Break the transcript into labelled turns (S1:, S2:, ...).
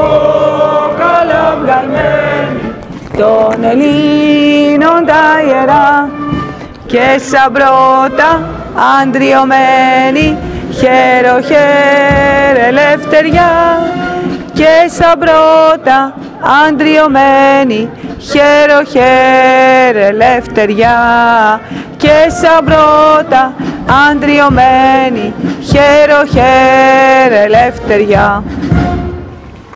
S1: καλά βγαλμένη των Ελλήνων τα ιερά και σαν πρώτα αντριωμένη χέρο χέρε ελευθεριά και σαν πρώτα αντριωμένη χέρο χέρε ελευθεριά και σαν πρώτα αντριωμένη χέρο χέρε ελευθεριά.